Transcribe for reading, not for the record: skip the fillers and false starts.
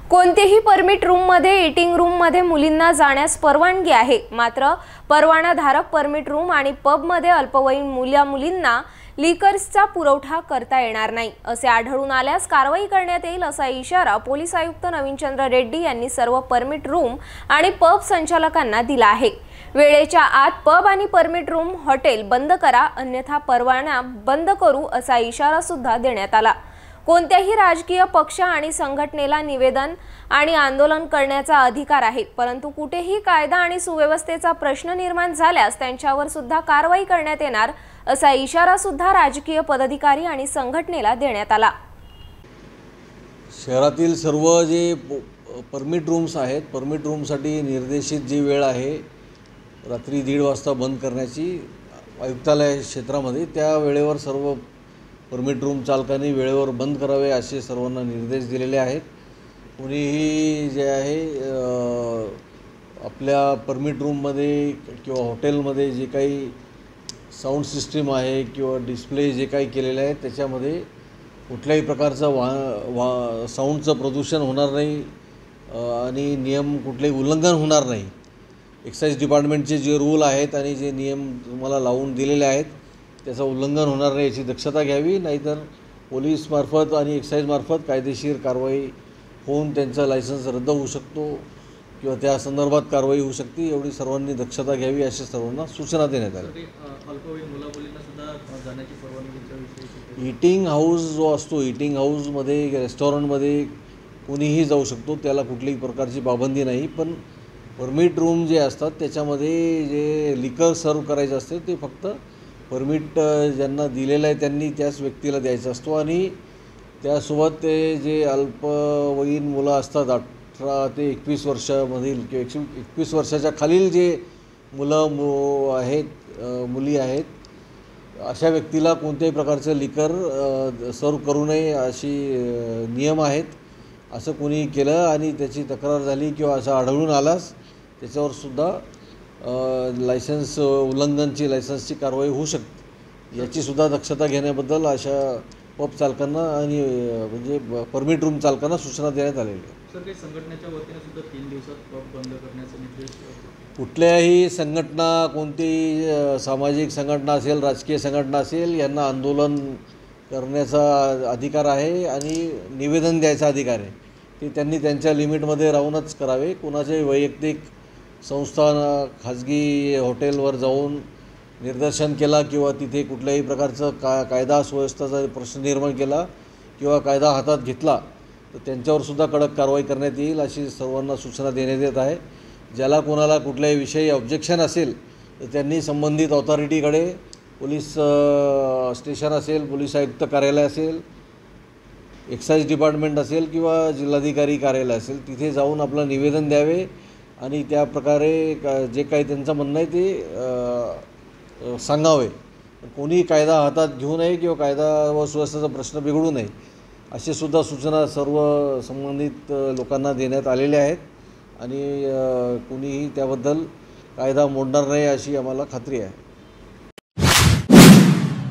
कोणतेही परमिट रूममध्ये ईटिंग रूममध्ये मुलींना जाण्यास परवानगी आहे। मात्र परवानाधारक परमिट रूम आणि पबमध्ये अल्पवयीन मुलींना लिकर्सचा पुरवठा करता येणार नाही असे आढळून आल्यास कारवाई करण्यात येईल असा इशारा पोलीस आयुक्त नवीनचंद्र रेड्डी यांनी सर्व परमिट रूम आणि पब संचालकांना दिला आहे। वेळेच्या आत पब आणि परमिट रूम हॉटेल बंद करा, अन्यथा परवाना बंद करू असा इशारा सुद्धा देण्यात आला। कोणत्याही राजकीय पक्ष आणि संघटनेला निवेदन आणि आंदोलन करण्याचा अधिकार आहे, परंतु कुठेही कायदा आणि सुव्यवस्थेचा प्रश्न निर्माण झाल्यास त्यांच्यावर सुद्धा कारवाई करण्यात येणार असा इशारा सुद्धा राजकीय पदाधिकारी आणि संघटनेला देण्यात आला। शहरातील सर्व जे परमिट रूम्स आहेत, परमिट रूमसाठी निर्देशित जी वेळ आहे रात्री 1:30 वाजता बंद करण्याची आयुक्तालय क्षेत्रामध्ये, त्या वेळेवर सर्व परमिट रूम चालकांनी वेळेवर बंद करावे असे सर्वांना निर्देश दिलेले आहेत। कोणीही जे आहे आपल्या परमिट रूममध्ये किंवा हॉटेलमध्ये जे काही साऊंड सिस्टीम आहे किंवा डिस्प्ले जे काही केलेले आहे त्याच्यामध्ये कुठल्याही प्रकारचं साऊंडचं प्रदूषण होणार नाही आणि नियम कुठलेही उल्लंघन होणार नाही। एक्साईज डिपार्टमेंटचे जे रूल आहेत आणि जे नियम तुम्हाला लावून दिलेले आहेत त्याचं उल्लंघन होणार नाही याची दक्षता घ्यावी, नाहीतर पोलीसमार्फत आणि एक्साईजमार्फत कायदेशीर कारवाई होऊन त्यांचा लायसन्स रद्द होऊ शकतो किंवा त्या संदर्भात कारवाई होऊ शकते। एवढी सर्वांनी दक्षता घ्यावी अशा सर्वांना सूचना देण्यात आल्या। ईटिंग हाऊस जो असतो, ईटिंग हाऊसमध्ये रेस्टॉरंटमध्ये कोणीही जाऊ शकतो, त्याला कुठलीही प्रकारची पाबंदी नाही। पण परमिट रूम जे असतात त्याच्यामध्ये जे लिकर सर्व करायचं असते ते फक्त परमिट ज्यांना दिलेलं आहे त्यांनी त्याच व्यक्तीला द्यायचा असतो आणि त्यासोबत ते जे अल्पवयीन मुलं असतात 18 ते 21 वर्षामधील किंवा 21 वर्षाच्या खालील जे मुलं आहेत, मुली आहेत, अशा व्यक्तीला कोणत्याही प्रकारचं लिकर सर्व करू नये अशी नियम आहेत। असं कोणी केलं आणि त्याची तक्रार झाली किंवा असं आढळून आलास त्याच्यावर सुद्धा लायसन्स उल्लंघनची लायसन्सची कारवाई होऊ शकते। याची सुद्धा दक्षता घेण्याबद्दल अशा पब चालकांना आणि म्हणजे परमिट रूम चालकांना सूचना देण्यात आलेली आहे। सर, काही संघटनेच्या वतीने सुद्धा 3 दिवसात पब बंद करण्याचे निर्देश कुठल्याही संघटना, कोणतीही सामाजिक संघटना असेल, राजकीय संघटना असेल, यांना आंदोलन करण्याचा अधिकार आहे आणि निवेदन द्यायचा अधिकार आहे। ते त्यांनी त्यांच्या लिमिटमध्ये राहूनच करावे। कोणाचे वैयक्तिक संस्था खाजगी हॉटेलवर जाऊन निदर्शन केला किंवा तिथे कुठल्याही प्रकारचं कायदा सुव्यवस्थेचा प्रश्न निर्माण केला किंवा कायदा हातात घेतला तर त्यांच्यावर सुद्धा कडक कारवाई करण्यात येईल अशी सर्वांना सूचना देण्यात येत आहे। ज्याला कोणाला कुठल्याही विषयी ऑब्जेक्शन असेल तर त्यांनी संबंधित ऑथॉरिटीकडे, पोलीस स्टेशन असेल, पोलीस आयुक्त कार्यालय असेल, एक्साईज डिपार्टमेंट असेल किंवा जिल्हाधिकारी कार्यालय असेल, तिथे जाऊन आपलं निवेदन द्यावे आणि त्या प्रकारे जे काही त्यांचं म्हणणं आहे ते सांगावे। कोणी कायदा हातात घेऊ नये किंवा कायदा व सुव्यवस्थेचा प्रश्न बिघडू नये अशी सुद्धा सूचना सर्व संबंधित लोकांना देण्यात आलेल्या आहेत आणि कोणीही त्याबद्दल कायदा मोडणार नाही अशी आम्हाला खात्री आहे।